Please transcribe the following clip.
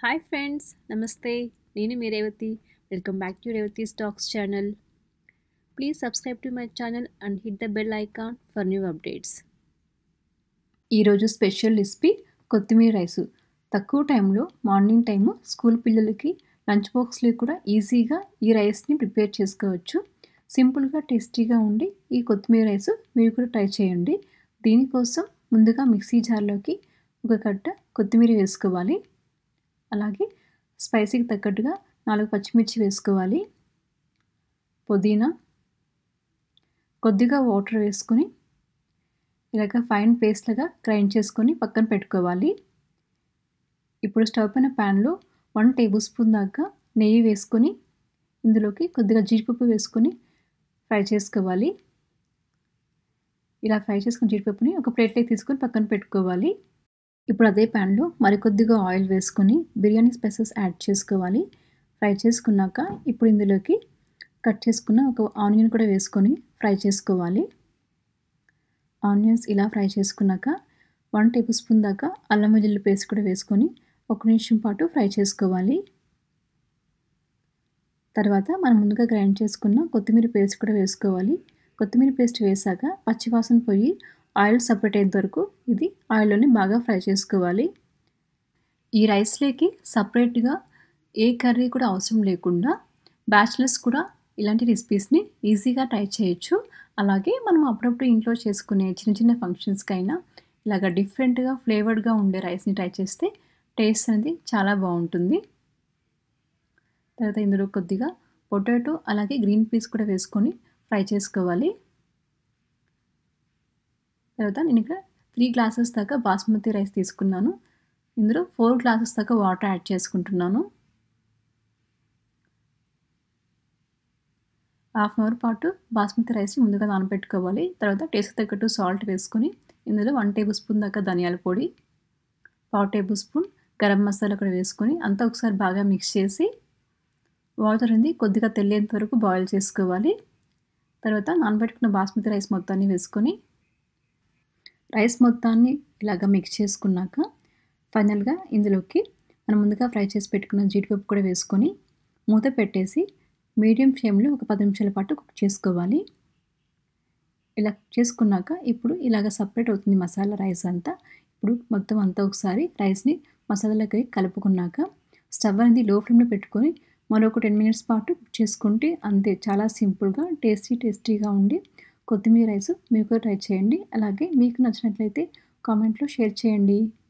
Hi friends, నమస్తే. నేను మీ Revathi. Welcome back to Revathi stocks channel. Please subscribe to my channel and hit the bell icon for new updates. ఈరోజు special recipe కొత్తిమీర rice. తక్కువ టైంలో morning time school పిల్లలకి lunch బాక్స్లో కూడా ఈజీగా ఈ రైస్ని ప్రిపేర్ చేసుకోవచ్చు. సింపుల్గా టేస్టీగా ఉండి ఈ కొత్తిమీర రైసు మీరు కూడా ట్రై చేయండి. దీనికోసం ముందుగా మిక్సీ జార్లోకి ఒక కట్ట కొత్తిమీర వేసుకోవాలి. అలాగే స్పైసీకి తగ్గట్టుగా 4 పచ్చిమిర్చి వేసుకోవాలి. పుదీనా, కొద్దిగా వాటర్ వేసుకొని ఇలాగ ఫైన్ పేస్ట్ లాగా గ్రైండ్ చేసుకొని పక్కన పెట్టుకోవాలి. ఇప్పుడు స్టవ్ పైన ప్యాన్లో 1 టేబుల్ స్పూన్ దాకా నెయ్యి వేసుకొని ఇందులోకి కొద్దిగా జీడిపప్పు వేసుకొని ఫ్రై చేసుకోవాలి. ఇలా ఫ్రై చేసుకున్న జీడిపప్పుని ఒక ప్లేట్లోకి తీసుకొని పక్కన పెట్టుకోవాలి. ఇప్పుడు అదే ప్యాన్లో మరికొద్దిగా ఆయిల్ వేసుకొని బిర్యానీ స్పైసెస్ యాడ్ చేసుకోవాలి. ఫ్రై చేసుకున్నాక ఇప్పుడు ఇందులోకి కట్ చేసుకున్న ఒక ఆనియన్ కూడా వేసుకొని ఫ్రై చేసుకోవాలి. ఆనియన్స్ ఇలా ఫ్రై చేసుకున్నాక 1 టేబుల్ స్పూన్ దాకా అల్లం వెల్లుల్లి పేస్ట్ కూడా వేసుకొని 1 నిమిషం పాటు ఫ్రై చేసుకోవాలి. తర్వాత మనం ముందుగా గ్రైండ్ చేసుకున్న కొత్తిమీర పేస్ట్ కూడా వేసుకోవాలి. కొత్తిమీర పేస్ట్ వేసాక పచ్చివాసన పోయి ఆయిల్ సపరేట్ అయ్యేంత వరకు ఇది ఆయిల్లోనే బాగా ఫ్రై చేసుకోవాలి. ఈ రైస్లోకి సపరేట్గా ఏ కర్రీ కూడా అవసరం లేకుండా బ్యాచిలర్స్ కూడా ఇలాంటి రెసిపీస్ని ఈజీగా ట్రై చేయొచ్చు. అలాగే మనం అప్పుడప్పుడు ఇంట్లో చేసుకునే చిన్న చిన్న ఫంక్షన్స్కైనా ఇలాగ డిఫరెంట్గా ఫ్లేవర్డ్గా ఉండే రైస్ని ట్రై చేస్తే టేస్ట్ అనేది చాలా బాగుంటుంది. తర్వాత ఇందులో కొద్దిగా పొటాటో అలాగే గ్రీన్ పీస్ కూడా వేసుకొని ఫ్రై చేసుకోవాలి. తర్వాత నేను ఇక్కడ 3 గ్లాసెస్ దాకా బాస్మతి రైస్ తీసుకున్నాను. ఇందులో 4 గ్లాసెస్ దాకా వాటర్ యాడ్ చేసుకుంటున్నాను. హాఫ్ అన్ అవర్ పాటు బాస్మతి రైస్ని ముందుగా నానబెట్టుకోవాలి. తర్వాత టేస్ట్ తగ్గట్టు సాల్ట్ వేసుకొని ఇందులో 1 టేబుల్ స్పూన్ దాకా ధనియాల పొడి, 1/2 టేబుల్ స్పూన్ గరం మసాలా కూడా వేసుకొని అంతా ఒకసారి బాగా మిక్స్ చేసి వాటర్ అనేది కొద్దిగా తెల్లేంత వరకు బాయిల్ చేసుకోవాలి. తర్వాత నానబెట్టుకున్న బాస్మతి రైస్ మొత్తాన్ని వేసుకొని రైస్ మొత్తాన్ని ఇలాగ మిక్స్ చేసుకున్నాక ఫైనల్గా ఇందులోకి మనం ముందుగా ఫ్రై చేసి పెట్టుకున్న జీడిపప్పు కూడా వేసుకొని మూత పెట్టేసి మీడియం ఫ్లేమ్లో ఒక 10 నిమిషాల పాటు కుక్ చేసుకోవాలి. ఇలా కుక్ చేసుకున్నాక ఇప్పుడు ఇలాగ సపరేట్ అవుతుంది మసాలా రైస్ అంతా. ఇప్పుడు మొత్తం అంతా ఒకసారి రైస్ని మసాలాలకి కలుపుకున్నాక స్టవ్ అనేది లో ఫ్లేమ్లో పెట్టుకొని మరొక 10 మినిట్స్ పాటు కుక్ చేసుకుంటే అంతే. చాలా సింపుల్గా టేస్టీగా ఉండి కొత్తిమీర రైస్ మీరు కూడా ట్రై చేయండి. అలాగే మీకు నచ్చినట్లయితే కామెంట్లో షేర్ చేయండి.